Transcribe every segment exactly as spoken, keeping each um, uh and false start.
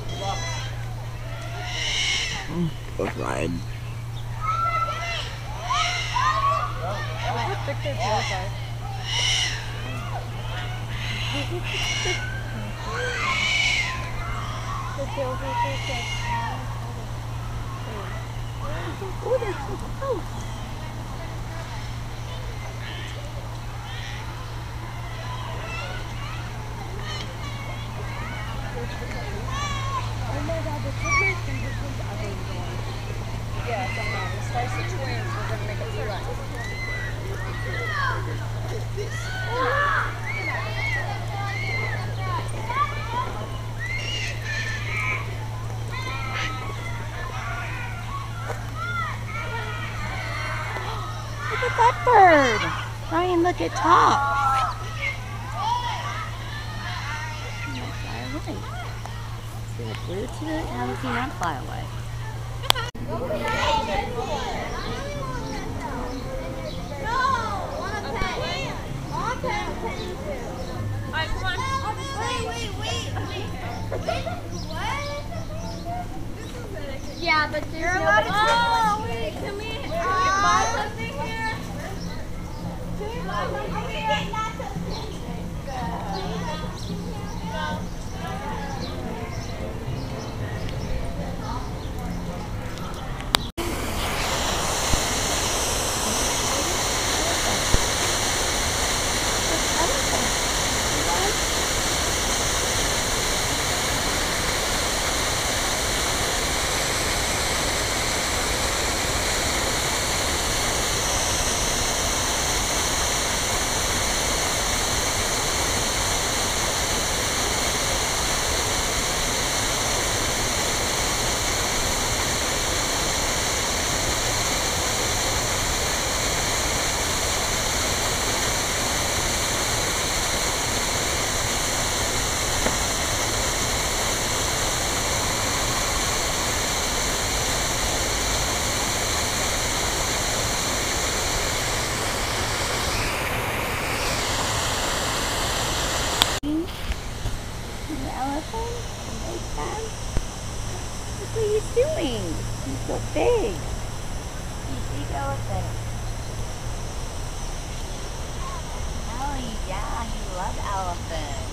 Both ride. The tails are so sad. Oh, they're so close. Oh my god, the triplets and this one's ugly one. Yeah, somehow. We slice the twins, we're gonna make a blue line. Look at that bird! Ryan, look at top! Fly away. See the blue to it? How does he not fly away? Alright, come on. Wait, wait, wait, wait. What? Yeah, but there's You're no... allowed to Oh, wait, can we, can we buy something here? Can we buy something here? What are you doing? He's so big. He's a big elephant. Oh yeah, he loves elephants.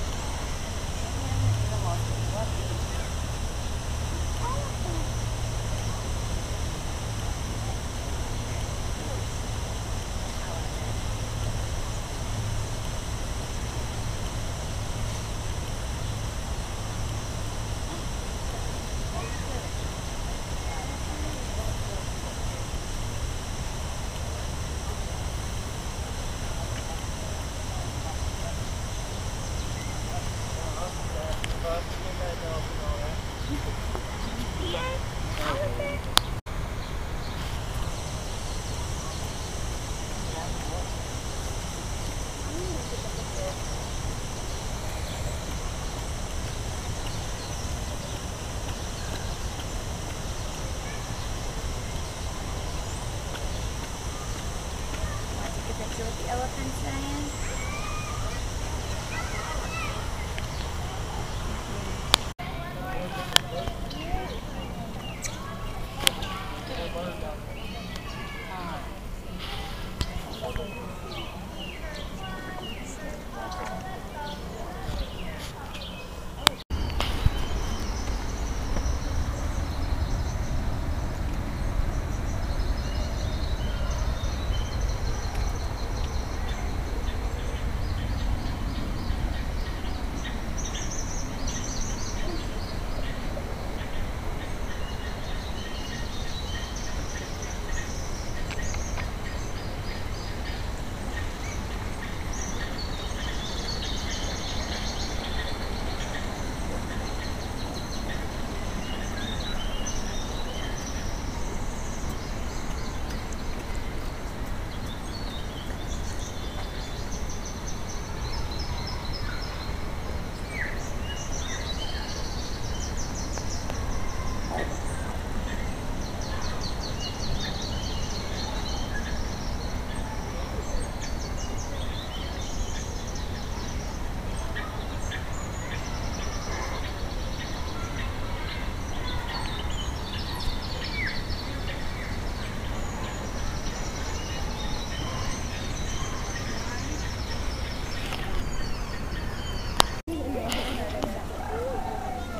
With the elephants, Diane?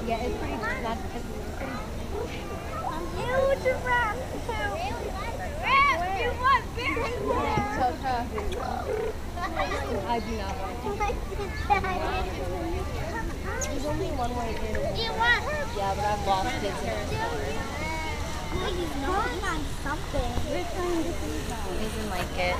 Yeah, it's pretty. Not, it's pretty. Huge giraffe too. Giraffe, you want very Yeah, so tough. I do not want to. There's only one way in. Do you want her? Yeah, but I've lost it. He's gnawing on something. We're trying to see that. He doesn't like it.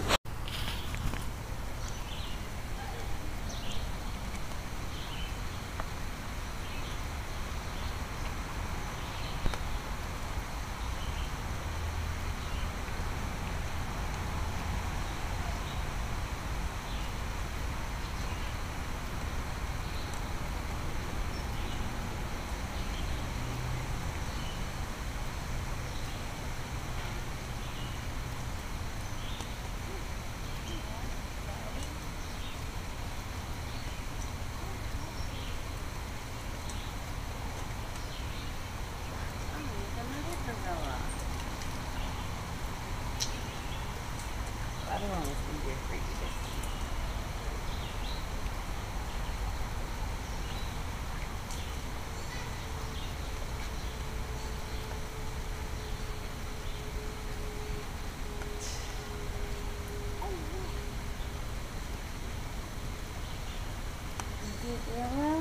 I don't know, it's easier for you to see. Is it real?